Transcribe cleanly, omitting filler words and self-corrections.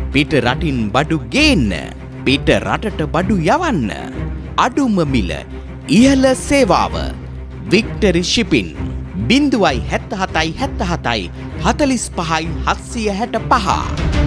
පිට රටින් බඩු ගේන්න, පිට රටට බඩු යවන්න. අඩුම මිල, ඉහළ සේවාව. Victory shipping 07777 45 765.